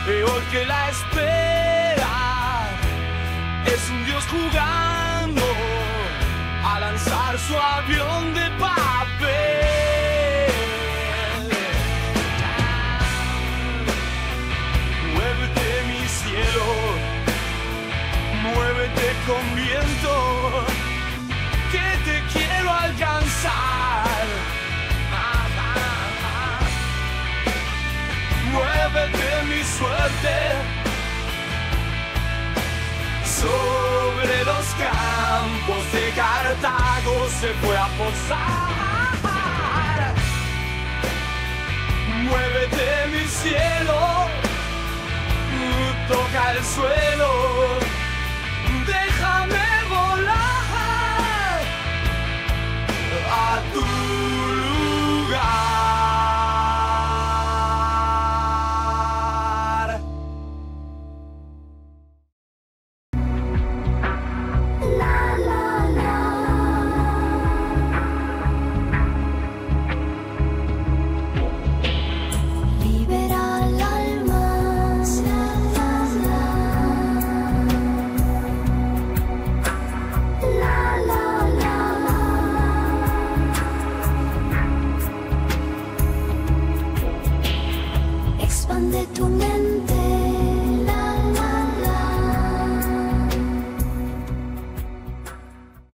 peor que la espera. Es un dios jugando a lanzar su avión de papel. Muévete mi cielo, muévete con viento, que te quiero alcanzar. Muévete mi suerte, sobre los campos de Cartago se fue a posar. Muévete mi cielo, toca el suelo, déjame volar a tu lugar. Expande tu